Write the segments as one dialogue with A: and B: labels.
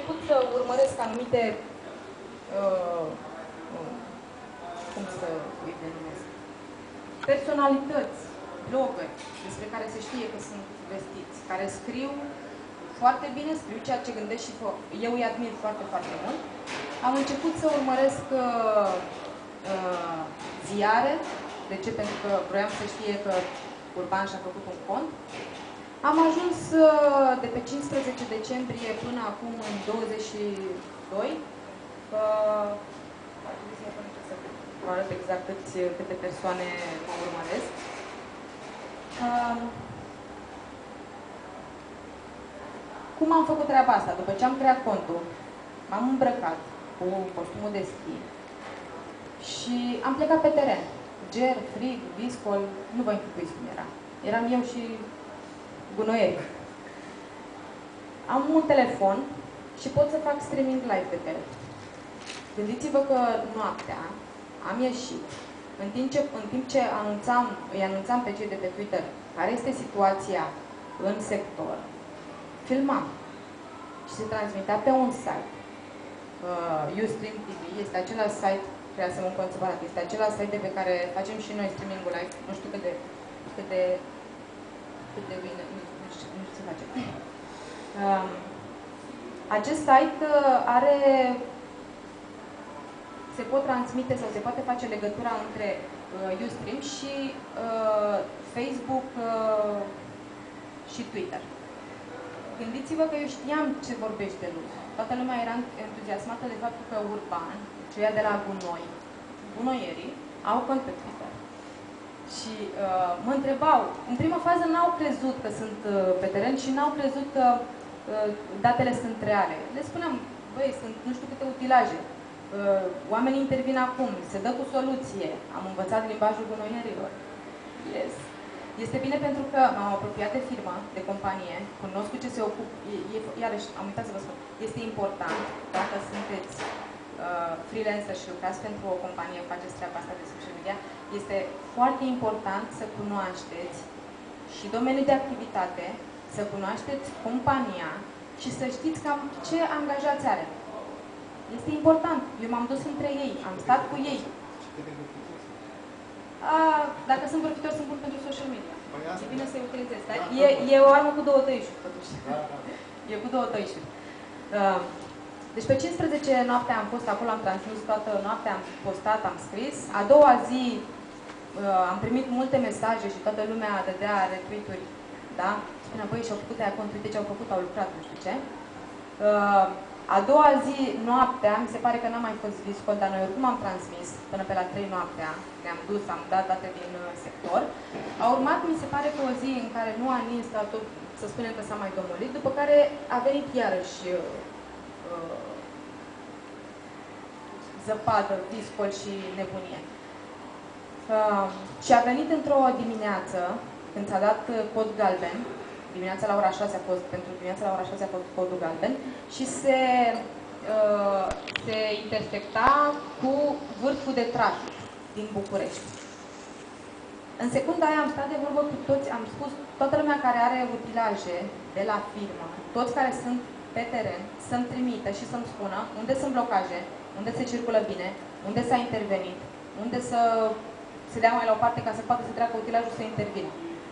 A: început să urmăresc anumite, cum să îi denumesc, personalități, blogări, despre care se știe că sunt vestiți, care scriu foarte bine, scriu ceea ce gândesc și eu îi admir foarte, foarte mult. Am început să urmăresc ziare. De ce? Pentru că vroiam să știe că Urban și-a făcut un cont. Am ajuns de pe 15 decembrie până acum în 22. Vă arăt exact câte persoane mă urmăresc. Cum am făcut treaba asta? După ce am creat contul, m-am îmbrăcat cu costumul de schi și am plecat pe teren. Ger, frig, viscol, nu vă închipuiți cum era. Eram eu și gunoieri. Am un telefon și pot să fac streaming live pe telefon. Gândiți-vă că noaptea am ieșit, în timp ce îi anunțam pe cei de pe Twitter care este situația în sector, filmam și se transmitea pe un site. Ustream TV este același site, trebuie să mă încont separat, este același site de pe care facem și noi streaming-ul live, nu știu cât de bine, nu știu ce face. Acest site se pot transmite sau se poate face legătura între Ustream și Facebook și Twitter. Gândiți-vă că eu știam ce vorbește lumea. Toată lumea era entuziasmată de faptul că Urban, ceea de la gunoi, gunoierii, au cont pe Twitter. Și mă întrebau, în prima fază n-au crezut că sunt pe teren și n-au crezut că datele sunt reale. Le spuneam, băi, sunt nu știu câte utilaje. Oamenii intervin acum, se dă cu soluție. Am învățat limbajul gunoierilor. Yes. Este bine pentru că m-am apropiat de firmă, de companie, cunosc cu ce se ocupă. Iarăși, am uitat să vă spun, este important, dacă sunteți freelancer și lucrați pentru o companie, faceți treaba asta de social media, este foarte important să cunoașteți și domeniul de activitate, să cunoașteți compania și să știți cam ce angajați are. Este important. Eu m-am dus între ei, am stat cu ei. Dacă sunt profitori, sunt bun pentru social media. E bine să-i utilizez. Dar e o armă cu două tăișuri, totuși. E cu două tăișuri. Deci pe 15 noaptea am fost acolo, am transmis toată noaptea, am postat, am scris. A doua zi am primit multe mesaje și toată lumea dădea retweet-uri. Da? Spunea, băi, și-au făcut aia cont, uite ce au făcut, au lucrat, nu știu ce. A doua zi, noaptea, mi se pare că n-am mai fost viscol, dar noi oricum am transmis până pe la 3 noaptea. Ne-am dus, am dat date din sector. A urmat, mi se pare că o zi în care nu a nins, dar tot, să spunem că s-a mai domolit, după care a venit iarăși zăpadă, viscol și nebunie. Și a venit într-o dimineață, când s-a dat cod galben, dimineața la ora 6 a fost, pentru dimineața la ora 6 a fost codul galben și se intersecta cu vârful de trafic din București. În secunda aia am stat de vorbă cu toți, am spus, toată lumea care are utilaje de la firmă, toți care sunt pe teren, să-mi trimită și să-mi spună unde sunt blocaje, unde se circulă bine, unde s-a intervenit, unde să se dea mai la o parte ca să poată să treacă utilajul să intervină.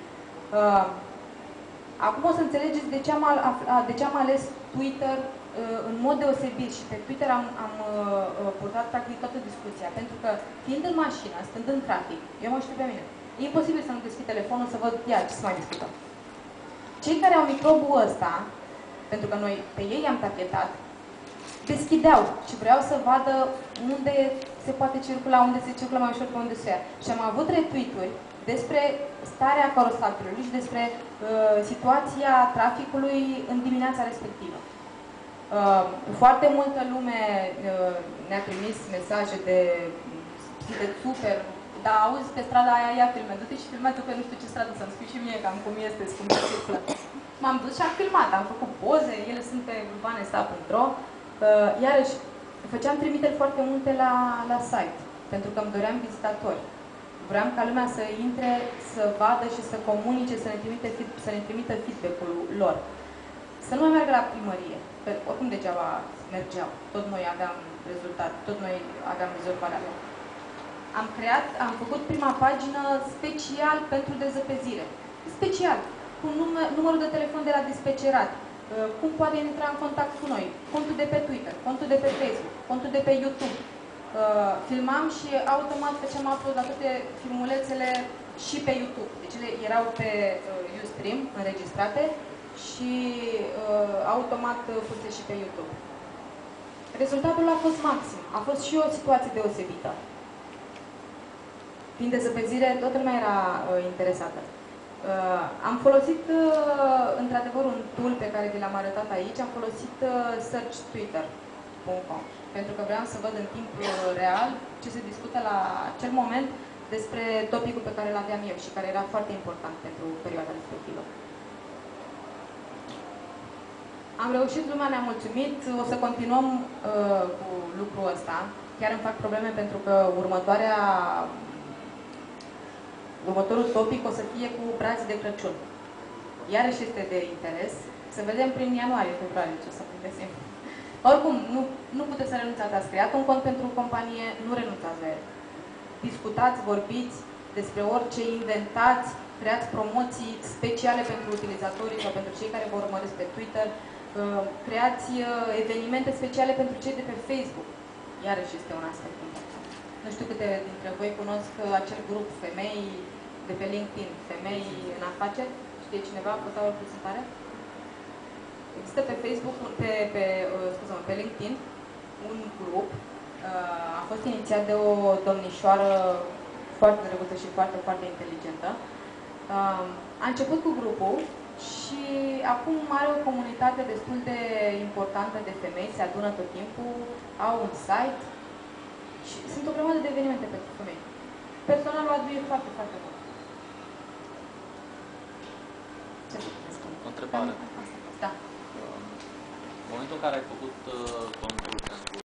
A: Acum o să înțelegeți de ce am ales Twitter în mod deosebit și pe Twitter am purtat practic toată discuția. Pentru că, fiind în mașină, stând în trafic, eu mă știu pe mine, e imposibil să nu deschid telefonul să văd, ia, ce să mai discutăm. Cei care au microbul ăsta, pentru că noi pe ei am tachetat, deschideau și vreau să vadă unde se poate circula, unde se circulă mai ușor, pe unde se ia. Și am avut retweet-uri despre starea carosabilului și despre situația traficului în dimineața respectivă. Foarte multă lume ne-a trimis mesaje de super, dar auzi pe strada aia, ia filme, du-te și filmează pe nu știu ce stradă, să-mi spui și mie cam cum este, cum se circulă. M-am dus și am filmat, am făcut poze, ele sunt pe urbanesta.ro. Iarăși, făceam trimiteri foarte multe la site, pentru că îmi doream vizitatori. Vreau ca lumea să intre, să vadă și să comunice, să ne trimită feedback-ul lor. Să nu mai meargă la primărie. oricum degeaba mergeau, tot noi aveam rezultat, tot noi aveam rezolvarea. Am făcut prima pagină special pentru dezăpezire. Special, cu numărul de telefon de la dispecerat, cum poate intra în contact cu noi, contul de pe Twitter, contul de pe Facebook, contul de pe YouTube. Filmam și automat făceam upload la toate filmulețele și pe YouTube. Deci ele erau pe Ustream înregistrate și automat puse și pe YouTube. Rezultatul a fost maxim. A fost și o situație deosebită. Prin dezăpezire, toată lumea era interesată. Am folosit, într-adevăr, un tool pe care vi l-am arătat aici. Am folosit searchtwitter.com pentru că vreau să văd în timp real ce se discută la acel moment despre topicul pe care îl aveam eu și care era foarte important pentru perioada respectivă. Am reușit, lumea ne-a mulțumit, o să continuăm cu lucrul ăsta. Chiar îmi fac probleme pentru că următorul topic o să fie cu brazi de Crăciun. Iarăși este de interes. Să vedem prin ianuarie, februarie ce o să găsim. Oricum, nu puteți să renunțați. Ați creat un cont pentru companie, nu renunțați la el. Discutați, vorbiți despre orice, inventați, creați promoții speciale pentru utilizatorii sau pentru cei care vă urmăresc pe Twitter, creați evenimente speciale pentru cei de pe Facebook. Iarăși este un aspect important. Nu știu câte dintre voi cunosc acel grup femei de pe LinkedIn, femei în afaceri. Știe cineva? Vă dau o prezentare? Există pe Facebook, pe LinkedIn, un grup. A fost inițiat de o domnișoară foarte drăguță și foarte, foarte inteligentă. A început cu grupul și acum are o comunitate destul de importantă de femei, se adună tot timpul, au un site și sunt o grămadă de evenimente pentru femei. Personalul aduie foarte, foarte mult. Ce să spun?
B: O întrebare.
A: Da.
B: În momentul în care ai făcut contul